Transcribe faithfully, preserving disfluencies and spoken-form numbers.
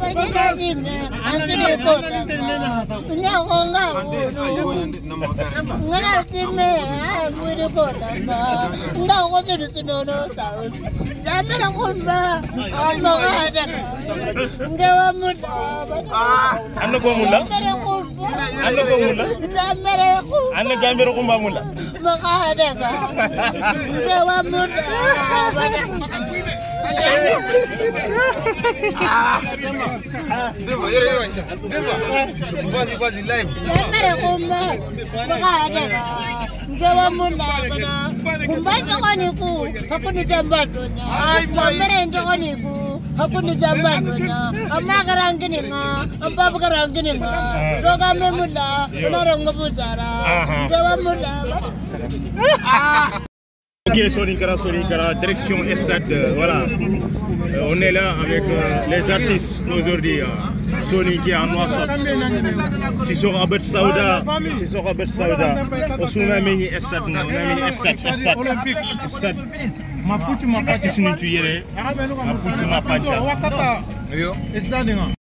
Anda ko mula? Anda ko mula? Anda gamero ko mula? Makahada ka. Gawa mo na. Deva, yere yere. Deva. Vas-y, vas-y, live. Gamero ko makahada ka. Gawa mo na kana. Kumbaya ko ni ko. Ako ni jambato niya. Gamero ko ni ko. Ako ni jambato niya. Amma karangin nga. Ang papa karangin nga. Roga me mula. Onarong mabusara. Gawa mo na. Ok, Sonikara, Sonikara, direction S sept, euh, voilà. Euh, on est là avec euh, les artistes aujourd'hui. Euh, Sony qui est en Noir-Sot. Sissoko Abed Saouda, Sissoko Abed Saouda. On a mis S sept, on a mis S sept, S sept, S sept. Ma putu ma pati sini tu yere. Ma putu ma pancha.